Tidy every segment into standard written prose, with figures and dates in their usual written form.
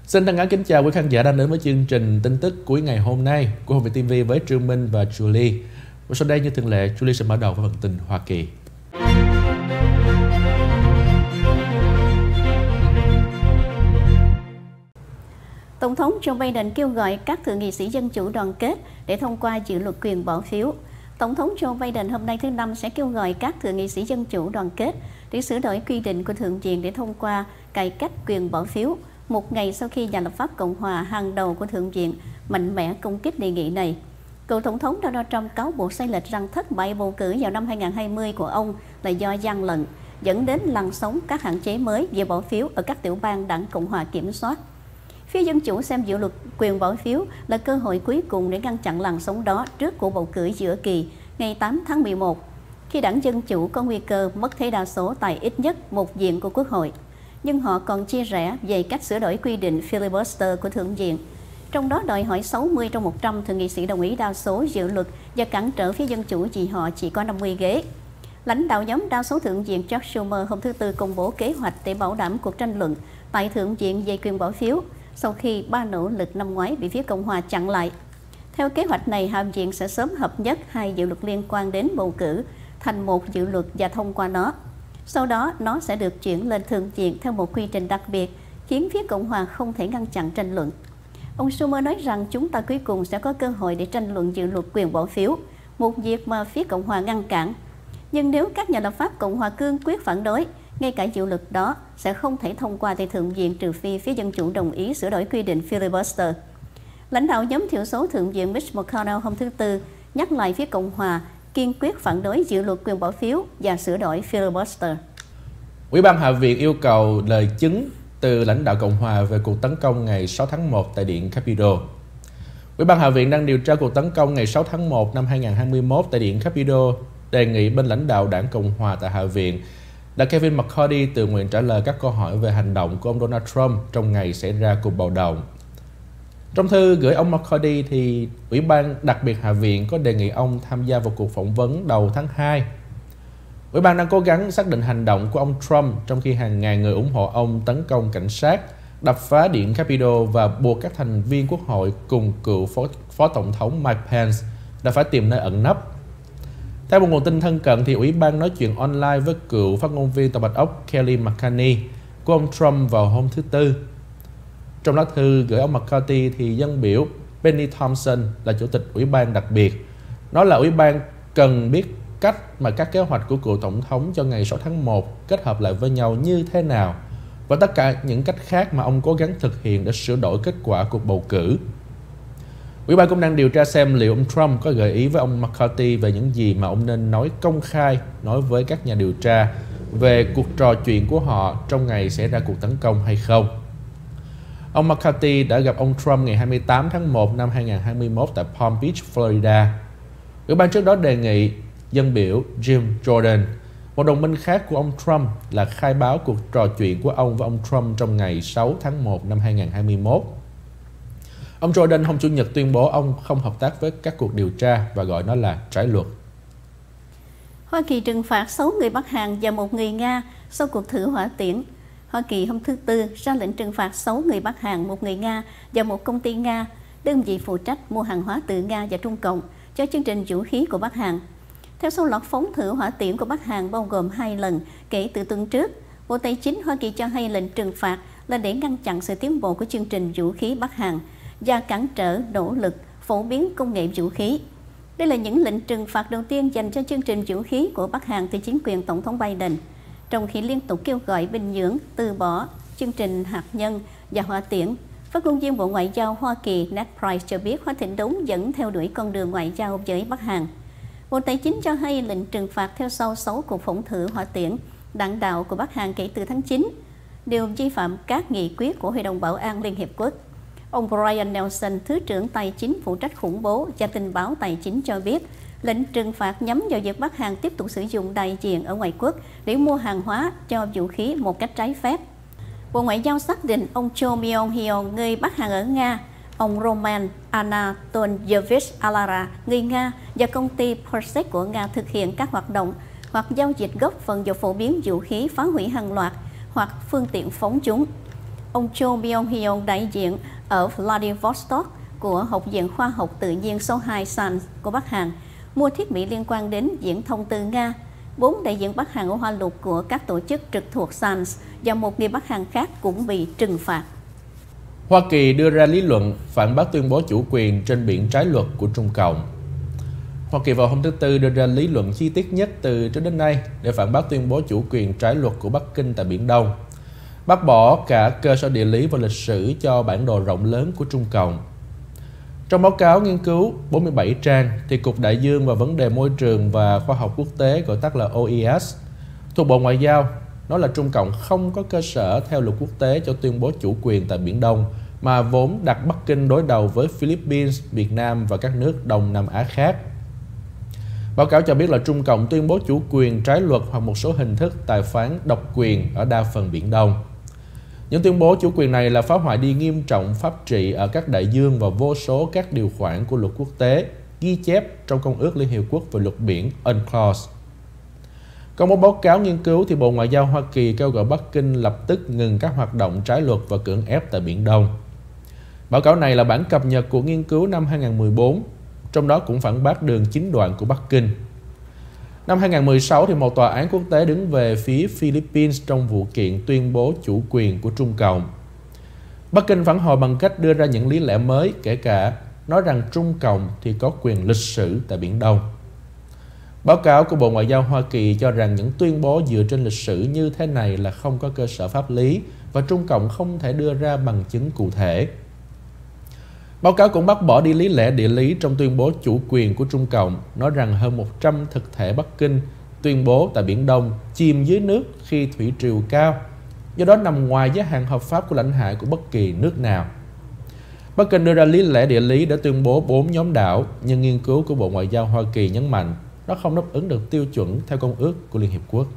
Xin thân ái kính chào quý khán giả đang đến với chương trình tin tức cuối ngày hôm nay của Hồng Việt TV với Trương Minh và Julie. Và sau đây như thường lệ, Julie sẽ mở đầu với phần tin Hoa Kỳ. Tổng thống Joe Biden kêu gọi các thượng nghị sĩ Dân Chủ đoàn kết để thông qua dự luật quyền bỏ phiếu. Tổng thống Joe Biden hôm nay thứ Năm sẽ kêu gọi các thượng nghị sĩ Dân Chủ đoàn kết để sửa đổi quy định của Thượng viện để thông qua cải cách quyền bỏ phiếu, một ngày sau khi nhà lập pháp Cộng hòa hàng đầu của Thượng viện mạnh mẽ công kích đề nghị này. Cựu Tổng thống Donald Trump cáo buộc sai lệch rằng thất bại bầu cử vào năm 2020 của ông là do gian lận, dẫn đến làn sóng các hạn chế mới về bỏ phiếu ở các tiểu bang đảng Cộng hòa kiểm soát. Phía Dân Chủ xem dự luật quyền bỏ phiếu là cơ hội cuối cùng để ngăn chặn làn sóng đó trước cuộc bầu cử giữa kỳ ngày 8 tháng 11, khi đảng Dân Chủ có nguy cơ mất thế đa số tại ít nhất một viện của Quốc hội. Nhưng họ còn chia rẽ về cách sửa đổi quy định filibuster của Thượng viện, trong đó đòi hỏi 60 trong 100 thượng nghị sĩ đồng ý đa số dự luật và cản trở phía Dân Chủ vì họ chỉ có 50 ghế. Lãnh đạo nhóm đa số Thượng viện Chuck Schumer hôm thứ Tư công bố kế hoạch để bảo đảm cuộc tranh luận tại Thượng viện về quyền bỏ phiếu, sau khi 3 nỗ lực năm ngoái bị phía Cộng hòa chặn lại. Theo kế hoạch này, Hạ viện sẽ sớm hợp nhất hai dự luật liên quan đến bầu cử thành một dự luật và thông qua nó. Sau đó, nó sẽ được chuyển lên Thượng viện theo một quy trình đặc biệt, khiến phía Cộng hòa không thể ngăn chặn tranh luận. Ông Schumer nói rằng chúng ta cuối cùng sẽ có cơ hội để tranh luận dự luật quyền bỏ phiếu, một việc mà phía Cộng hòa ngăn cản. Nhưng nếu các nhà lập pháp Cộng hòa cương quyết phản đối, ngay cả dự luật đó sẽ không thể thông qua tại Thượng viện trừ phi phía Dân Chủ đồng ý sửa đổi quy định filibuster. Lãnh đạo nhóm thiểu số Thượng viện Mitch McConnell hôm thứ Tư nhắc lại phía Cộng hòa kiên quyết phản đối dự luật quyền bỏ phiếu và sửa đổi filibuster. Ủy ban Hạ viện yêu cầu lời chứng từ lãnh đạo Cộng hòa về cuộc tấn công ngày 6 tháng 1 tại Điện Capitol. Ủy ban Hạ viện đang điều tra cuộc tấn công ngày 6 tháng 1 năm 2021 tại Điện Capitol, đề nghị bên lãnh đạo đảng Cộng hòa tại Hạ viện là Kevin McCarthy tự nguyện trả lời các câu hỏi về hành động của ông Donald Trump trong ngày xảy ra cuộc bạo động. Trong thư gửi ông McCarthy, thì Ủy ban đặc biệt Hạ viện có đề nghị ông tham gia vào cuộc phỏng vấn đầu tháng 2. Ủy ban đang cố gắng xác định hành động của ông Trump trong khi hàng ngàn người ủng hộ ông tấn công cảnh sát, đập phá Điện Capitol và buộc các thành viên Quốc hội cùng cựu Phó Tổng thống Mike Pence đã phải tìm nơi ẩn nấp. Theo một nguồn tin thân cận, thì Ủy ban nói chuyện online với cựu phát ngôn viên Tòa Bạch Ốc Kelly McCarthy của ông Trump vào hôm thứ Tư. Trong lá thư gửi ông McCarthy, thì dân biểu Benny Thompson là chủ tịch Ủy ban đặc biệt nói là Ủy ban cần biết cách mà các kế hoạch của cựu Tổng thống cho ngày 6 tháng 1 kết hợp lại với nhau như thế nào và tất cả những cách khác mà ông cố gắng thực hiện để sửa đổi kết quả cuộc bầu cử. Ủy ban cũng đang điều tra xem liệu ông Trump có gợi ý với ông McCarthy về những gì mà ông nên nói công khai nói với các nhà điều tra về cuộc trò chuyện của họ trong ngày xảy ra cuộc tấn công hay không. Ông McCarthy đã gặp ông Trump ngày 28 tháng 1 năm 2021 tại Palm Beach, Florida. Ủy ban trước đó đề nghị dân biểu Jim Jordan, một đồng minh khác của ông Trump, là khai báo cuộc trò chuyện của ông với ông Trump trong ngày 6 tháng 1 năm 2021. Ông Jordan hôm Chủ nhật tuyên bố ông không hợp tác với các cuộc điều tra và gọi nó là trái luật. Hoa Kỳ trừng phạt 6 người Bắc Hàn và 1 người Nga sau cuộc thử hỏa tiễn. Hoa Kỳ hôm thứ Tư ra lệnh trừng phạt 6 người Bắc Hàn, 1 người Nga và một công ty Nga, đơn vị phụ trách mua hàng hóa từ Nga và Trung Cộng cho chương trình vũ khí của Bắc Hàn. Theo số loạt phóng thử hỏa tiễn của Bắc Hàn bao gồm 2 lần kể từ tuần trước, Bộ Tài chính Hoa Kỳ cho hay lệnh trừng phạt là để ngăn chặn sự tiến bộ của chương trình vũ khí Bắc Hàn và cản trở nỗ lực phổ biến công nghệ vũ khí. Đây là những lệnh trừng phạt đầu tiên dành cho chương trình vũ khí của Bắc Hàn từ chính quyền Tổng thống Biden, trong khi liên tục kêu gọi Bình Nhưỡng từ bỏ chương trình hạt nhân và hỏa tiễn. Phát ngôn viên Bộ Ngoại giao Hoa Kỳ Ned Price cho biết Hoa Thịnh Đốn vẫn theo đuổi con đường ngoại giao với Bắc Hàn. Bộ Tài chính cho hay lệnh trừng phạt theo sau 6 cuộc phóng thử hỏa tiễn đạn đạo của Bắc Hàn kể từ tháng 9, đều vi phạm các nghị quyết của Hội đồng Bảo an Liên Hiệp Quốc. Ông Brian Nelson, Thứ trưởng Tài chính phụ trách khủng bố và tình báo tài chính cho biết, lệnh trừng phạt nhắm vào việc Bắc Hàn tiếp tục sử dụng đại diện ở ngoại quốc để mua hàng hóa cho vũ khí một cách trái phép. Bộ Ngoại giao xác định ông Cho Myong-hyun, người Bắc Hàn ở Nga, ông Roman Anatolyevich Alara, người Nga, và công ty Persec của Nga thực hiện các hoạt động hoặc giao dịch góp phần vào phổ biến vũ khí phá hủy hàng loạt hoặc phương tiện phóng chúng. ông Cho Byung-hyun, đại diện ở Vladivostok của Học viện Khoa học Tự nhiên số 2 SANS của Bắc Hàn, mua thiết bị liên quan đến viễn thông từ Nga. 4 đại diện Bắc Hàn ở Hoa Lục của các tổ chức trực thuộc SANS và một người Bắc Hàn khác cũng bị trừng phạt. Hoa Kỳ đưa ra lý luận phản bác tuyên bố chủ quyền trên biển trái luật của Trung Cộng. Hoa Kỳ vào hôm thứ Tư đưa ra lý luận chi tiết nhất từ trước đến nay để phản bác tuyên bố chủ quyền trái luật của Bắc Kinh tại Biển Đông, bác bỏ cả cơ sở địa lý và lịch sử cho bản đồ rộng lớn của Trung Cộng. Trong báo cáo nghiên cứu 47 trang, thì Cục Đại dương và Vấn đề Môi trường và Khoa học Quốc tế, gọi tắt là OES, thuộc Bộ Ngoại giao, nói là Trung Cộng không có cơ sở theo luật quốc tế cho tuyên bố chủ quyền tại Biển Đông, mà vốn đặt Bắc Kinh đối đầu với Philippines, Việt Nam và các nước Đông Nam Á khác. Báo cáo cho biết là Trung Cộng tuyên bố chủ quyền trái luật hoặc một số hình thức tài phán độc quyền ở đa phần Biển Đông. Những tuyên bố chủ quyền này là phá hoại đi nghiêm trọng pháp trị ở các đại dương và vô số các điều khoản của luật quốc tế ghi chép trong Công ước Liên Hiệp Quốc về luật biển UNCLOS. Trong một báo cáo nghiên cứu, thì Bộ Ngoại giao Hoa Kỳ kêu gọi Bắc Kinh lập tức ngừng các hoạt động trái luật và cưỡng ép tại Biển Đông. Báo cáo này là bản cập nhật của nghiên cứu năm 2014, trong đó cũng phản bác đường chín đoạn của Bắc Kinh. Năm 2016, thì một tòa án quốc tế đứng về phía Philippines trong vụ kiện tuyên bố chủ quyền của Trung Cộng. Bắc Kinh phản hồi bằng cách đưa ra những lý lẽ mới, kể cả nói rằng Trung Cộng thì có quyền lịch sử tại Biển Đông. Báo cáo của Bộ Ngoại giao Hoa Kỳ cho rằng những tuyên bố dựa trên lịch sử như thế này là không có cơ sở pháp lý và Trung Cộng không thể đưa ra bằng chứng cụ thể. Báo cáo cũng bác bỏ đi lý lẽ địa lý trong tuyên bố chủ quyền của Trung Cộng, nói rằng hơn 100 thực thể Bắc Kinh tuyên bố tại Biển Đông chìm dưới nước khi thủy triều cao, do đó nằm ngoài giới hạn hợp pháp của lãnh hải của bất kỳ nước nào. Bắc Kinh đưa ra lý lẽ địa lý để tuyên bố 4 nhóm đảo, nhưng nghiên cứu của Bộ Ngoại giao Hoa Kỳ nhấn mạnh nó không đáp ứng được tiêu chuẩn theo Công ước của Liên Hiệp Quốc.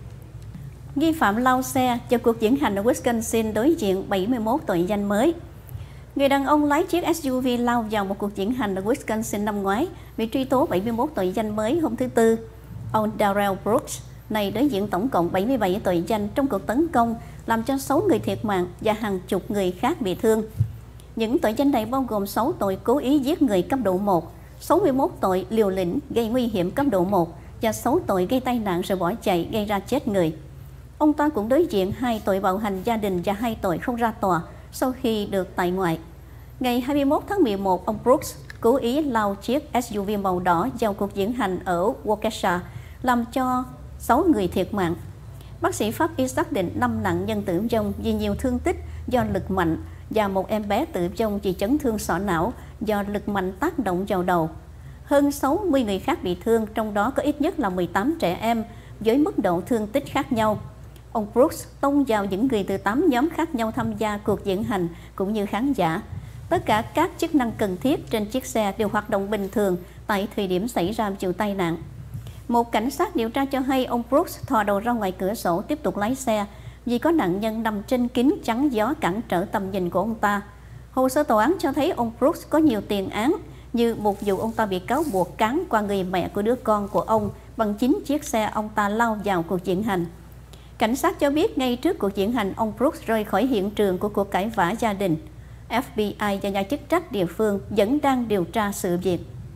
Nghi phạm lao xe cho cuộc diễn hành ở Wisconsin đối diện 71 tội danh mới. Người đàn ông lái chiếc SUV lao vào một cuộc diễn hành ở Wisconsin năm ngoái bị truy tố 71 tội danh mới hôm thứ Tư. Ông Darrell Brooks này đối diện tổng cộng 77 tội danh trong cuộc tấn công làm cho 6 người thiệt mạng và hàng chục người khác bị thương. Những tội danh này bao gồm 6 tội cố ý giết người cấp độ 1, 61 tội liều lĩnh gây nguy hiểm cấp độ 1 và 6 tội gây tai nạn rồi bỏ chạy gây ra chết người. Ông ta cũng đối diện 2 tội bạo hành gia đình và 2 tội không ra tòa sau khi được tại ngoại. Ngày 21 tháng 11, ông Brooks cố ý lao chiếc SUV màu đỏ vào cuộc diễn hành ở Waukesha, làm cho 6 người thiệt mạng. Bác sĩ pháp y xác định 5 nạn nhân tử vong vì nhiều thương tích do lực mạnh và một em bé tử vong vì chấn thương sọ não do lực mạnh tác động vào đầu. Hơn 60 người khác bị thương, trong đó có ít nhất là 18 trẻ em với mức độ thương tích khác nhau. Ông Brooks tông vào những người từ 8 nhóm khác nhau tham gia cuộc diễn hành cũng như khán giả. Tất cả các chức năng cần thiết trên chiếc xe đều hoạt động bình thường tại thời điểm xảy ra vụ tai nạn. Một cảnh sát điều tra cho hay ông Brooks thò đầu ra ngoài cửa sổ tiếp tục lái xe vì có nạn nhân nằm trên kính chắn gió cản trở tầm nhìn của ông ta. Hồ sơ tòa án cho thấy ông Brooks có nhiều tiền án, như một vụ ông ta bị cáo buộc cán qua người mẹ của đứa con của ông bằng chính chiếc xe ông ta lao vào cuộc diễn hành. Cảnh sát cho biết ngay trước cuộc diễn hành, ông Brooks rời khỏi hiện trường của cuộc cãi vã gia đình. FBI và nhà chức trách địa phương vẫn đang điều tra sự việc.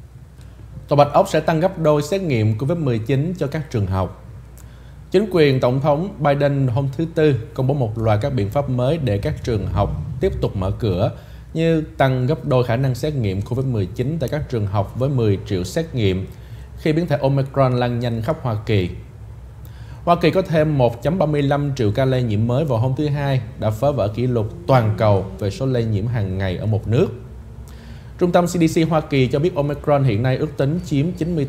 Tòa Bạch Ốc sẽ tăng gấp đôi xét nghiệm COVID-19 cho các trường học. Chính quyền Tổng thống Biden hôm thứ Tư công bố một loạt các biện pháp mới để các trường học tiếp tục mở cửa, như tăng gấp đôi khả năng xét nghiệm COVID-19 tại các trường học với 10 triệu xét nghiệm khi biến thể Omicron lan nhanh khắp Hoa Kỳ. Hoa Kỳ có thêm 1.35 triệu ca lây nhiễm mới vào hôm thứ Hai, đã phá vỡ kỷ lục toàn cầu về số lây nhiễm hàng ngày ở một nước. Trung tâm CDC Hoa Kỳ cho biết Omicron hiện nay ước tính chiếm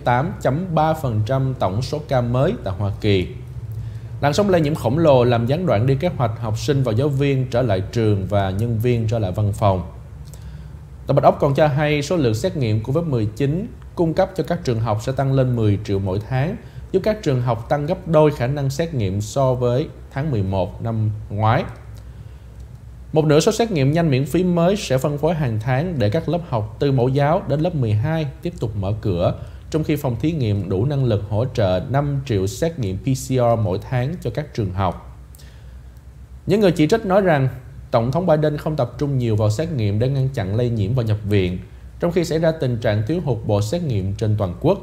98.3% tổng số ca mới tại Hoa Kỳ. Làn sóng lây nhiễm khổng lồ làm gián đoạn đi kế hoạch học sinh và giáo viên trở lại trường và nhân viên trở lại văn phòng. Tòa Bạch Ốc còn cho hay số lượng xét nghiệm COVID-19 cung cấp cho các trường học sẽ tăng lên 10 triệu mỗi tháng, giúp các trường học tăng gấp đôi khả năng xét nghiệm so với tháng 11 năm ngoái. Một nửa số xét nghiệm nhanh miễn phí mới sẽ phân phối hàng tháng để các lớp học từ mẫu giáo đến lớp 12 tiếp tục mở cửa, trong khi phòng thí nghiệm đủ năng lực hỗ trợ 5 triệu xét nghiệm PCR mỗi tháng cho các trường học. Những người chỉ trích nói rằng Tổng thống Biden không tập trung nhiều vào xét nghiệm để ngăn chặn lây nhiễm và nhập viện, trong khi xảy ra tình trạng thiếu hụt bộ xét nghiệm trên toàn quốc.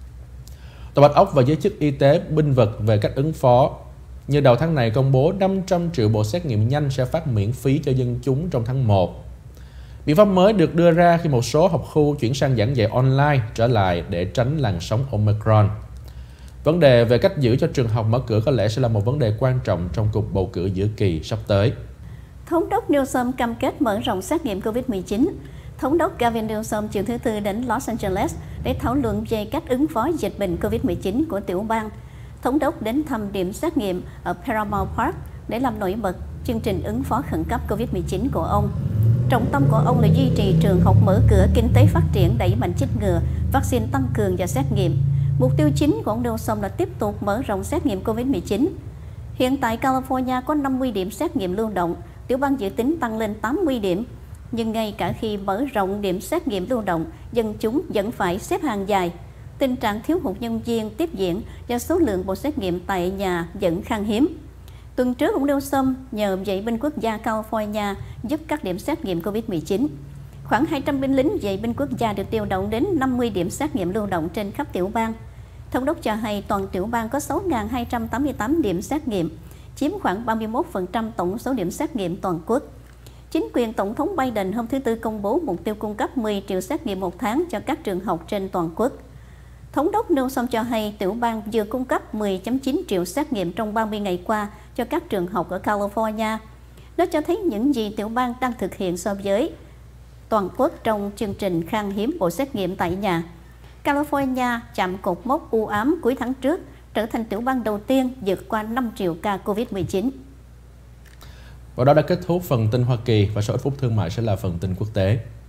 Tòa Bạch Ốc và giới chức y tế bênh vực về cách ứng phó. Như đầu tháng này công bố 500 triệu bộ xét nghiệm nhanh sẽ phát miễn phí cho dân chúng trong tháng 1. Biện pháp mới được đưa ra khi một số học khu chuyển sang giảng dạy online trở lại để tránh làn sóng Omicron. Vấn đề về cách giữ cho trường học mở cửa có lẽ sẽ là một vấn đề quan trọng trong cuộc bầu cử giữa kỳ sắp tới. Thống đốc Newsom cam kết mở rộng xét nghiệm COVID-19. Thống đốc Gavin Newsom chiều thứ Tư đến Los Angeles để thảo luận về cách ứng phó dịch bệnh COVID-19 của tiểu bang. Thống đốc đến thăm điểm xét nghiệm ở Paramount Park để làm nổi bật chương trình ứng phó khẩn cấp COVID-19 của ông. Trọng tâm của ông là duy trì trường học mở cửa, kinh tế phát triển, đẩy mạnh chích ngừa, vaccine tăng cường và xét nghiệm. Mục tiêu chính của ông Newsom là tiếp tục mở rộng xét nghiệm COVID-19. Hiện tại California có 50 điểm xét nghiệm lưu động, tiểu bang dự tính tăng lên 80 điểm. Nhưng ngay cả khi mở rộng điểm xét nghiệm lưu động, dân chúng vẫn phải xếp hàng dài. Tình trạng thiếu hụt nhân viên tiếp diễn và số lượng bộ xét nghiệm tại nhà vẫn khan hiếm. Tuần trước, ông Newsom nhờ vệ binh quốc gia California giúp các điểm xét nghiệm COVID-19. Khoảng 200 binh lính vệ binh quốc gia được điều động đến 50 điểm xét nghiệm lưu động trên khắp tiểu bang. Thống đốc cho hay toàn tiểu bang có 6.288 điểm xét nghiệm, chiếm khoảng 31% tổng số điểm xét nghiệm toàn quốc. Chính quyền Tổng thống Biden hôm thứ Tư công bố mục tiêu cung cấp 10 triệu xét nghiệm một tháng cho các trường học trên toàn quốc. Thống đốc Newsom cho hay tiểu bang vừa cung cấp 10.9 triệu xét nghiệm trong 30 ngày qua cho các trường học ở California. Nó cho thấy những gì tiểu bang đang thực hiện so với toàn quốc trong chương trình khan hiếm bộ xét nghiệm tại nhà. California chạm cột mốc u ám cuối tháng trước, trở thành tiểu bang đầu tiên vượt qua 5 triệu ca COVID-19. Và đó đã kết thúc phần tin Hoa Kỳ và sau ít phút thương mại sẽ là phần tin quốc tế.